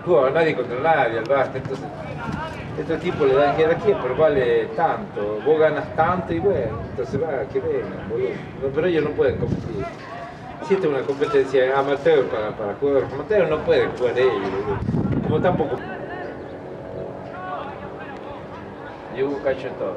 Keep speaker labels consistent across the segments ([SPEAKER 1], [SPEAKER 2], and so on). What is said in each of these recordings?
[SPEAKER 1] juega nadie contra nadie al básquet, entonces este tipo le da jerarquía, pero vale tanto, vos ganas tanto y bueno, entonces va, que vengan, boludo. No, pero ellos no pueden competir. Si esta es una competencia amateur para jugadores amateur, no pueden jugar ellos, boludo. Como tampoco. Yo cacho todo.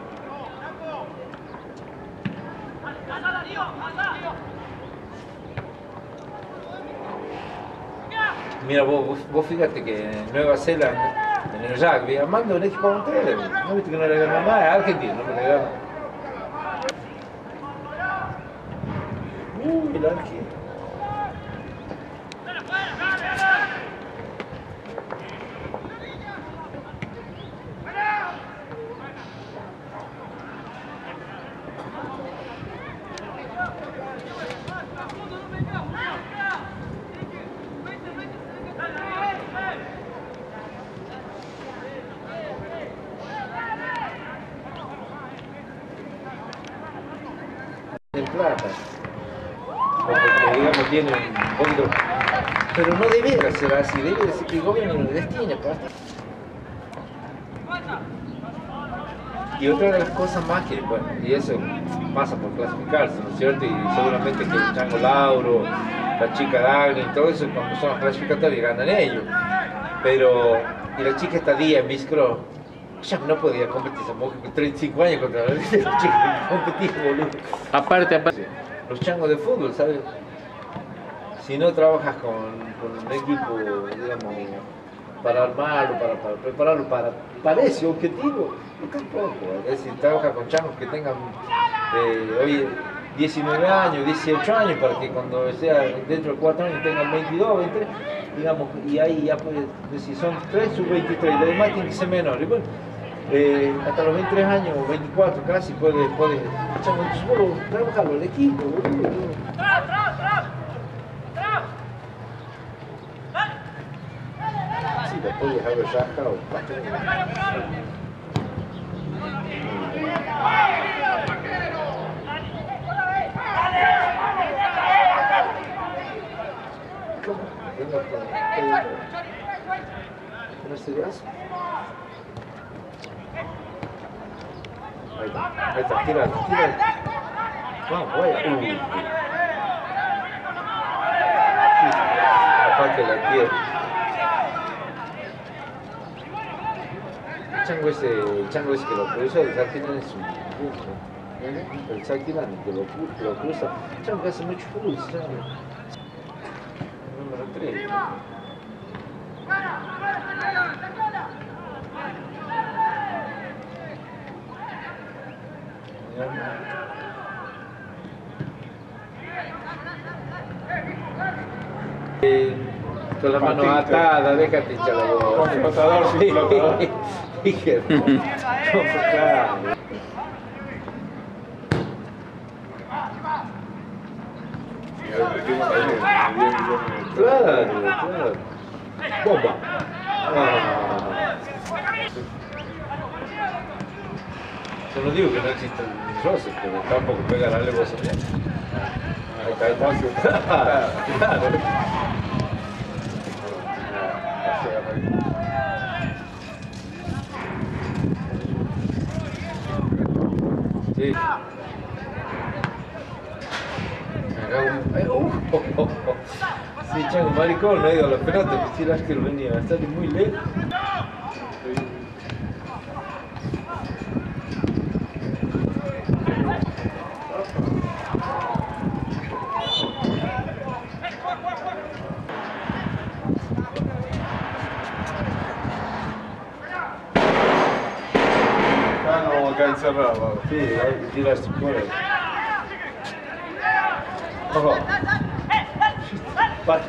[SPEAKER 1] Mira, vos fíjate que en Nueva Zelanda, en el rugby, Armando un equipo amateur. ¿No viste que no le ganó nada? A Argentina no le ganó. Uy, el Argentina. En plata, porque digamos tiene un poquito, pero no debiera ser así, debiera ser que el gobierno lo destine para esto. Y otra de las cosas más que, bueno, y eso pasa por clasificarse, ¿no es cierto? Y seguramente que el Chango Lauro, la chica Dagny y todo eso, cuando son los clasificatorios ganan ellos. Pero, y la chica esta día en Miss Cross, ya no podía competir, esa mujer con 35 años contra la chica que competía, boludo.
[SPEAKER 2] Aparte.
[SPEAKER 1] Los changos de fútbol, ¿sabes? Si no trabajas con un equipo, digamos, para armarlo, para prepararlo para ese objetivo, no tampoco. Es decir, trabaja con changos que tengan hoy 19 años, 18 años, para que cuando sea dentro de 4 años tengan 22, 23, digamos, y ahí ya puedes decir, son 3 sub-23, los demás tienen que ser menores. Bueno, hasta los 23 años, 24 casi, puedes trabajarlo el equipo, boludo. Sí, después de haber rajado. ¿No serías? Ahí está, tira. Vamos, vaya. Aparte de la tierra. El chango ese que lo cruza, el Saltinan es un curso. El Saltinan que lo cruza. El chango que hace mucho fútbol, ¿sabes? Número 3. Con la mano atada, déjate hinchar la boca.
[SPEAKER 3] Con flotador, sin flotador.
[SPEAKER 1] Dije, claro. Claro. Bomba. Yo no digo que no existen roces, pero tampoco pegarle vos a mí. Ahí está. Claro. Sí. Sí, chango, maricón, no ha ido a la pelota, que si el arquero venía bastante muy lejos.
[SPEAKER 3] Acá encerrado.
[SPEAKER 1] Sí, hay que tirar su fuera. Ojo. Pata.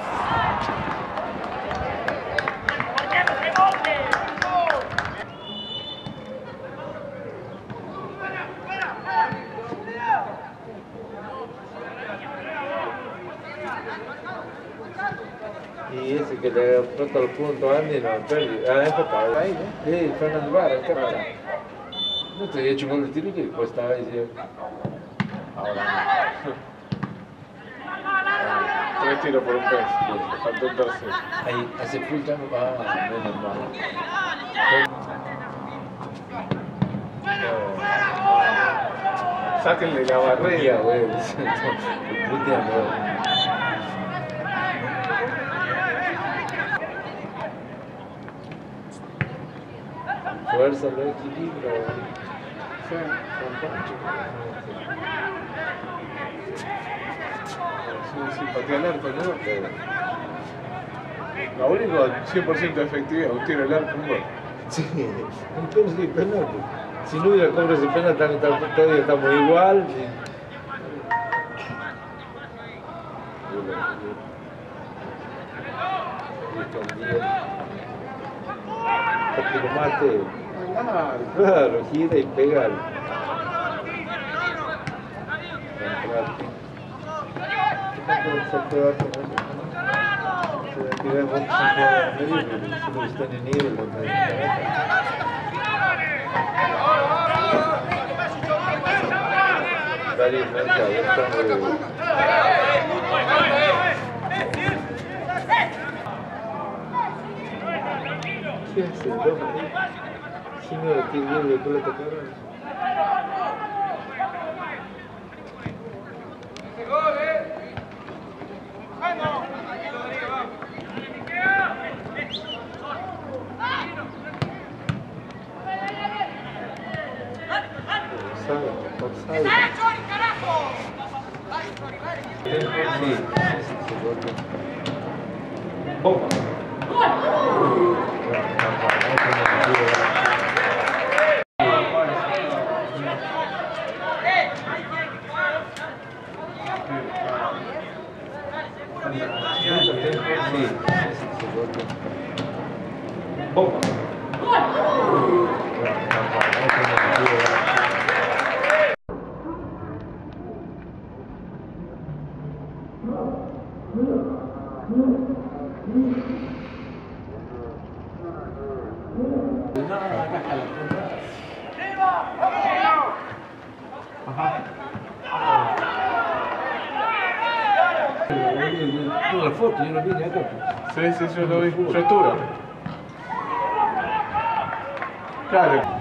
[SPEAKER 1] Y ese que le explota los puntos a Andy, no, Perdi. Ah, empatado ahí, ¿no? Sí, Fernando Vara, qué raro. No te había hecho gol de tiro y pues estaba ahí, sí. Ahora.
[SPEAKER 3] 3 tiros por un pez. Faltó un tercero.
[SPEAKER 1] Ahí hace full time. Ah, menos mal.
[SPEAKER 3] Sáquenle la barrera.
[SPEAKER 1] Güey. Puteando. Fuerza, lo equilibra.
[SPEAKER 3] Sí, con Pancho. Sí, patea el arco, ¿no? Lo único 100% de efectividad, un tiro al arco, un gol.
[SPEAKER 1] Sí, entonces sí, penal. Si no hubiera cobro ese penal, todavía estamos igual. Para que lo mate. Claro, gira y pega. ¿Qué hace? Si no, tiene bien de pelota cabrón. Bomba. Bomba. La foto, yo lo vi de acá.
[SPEAKER 3] Sí, yo lo vi. Yo estuve. Claro.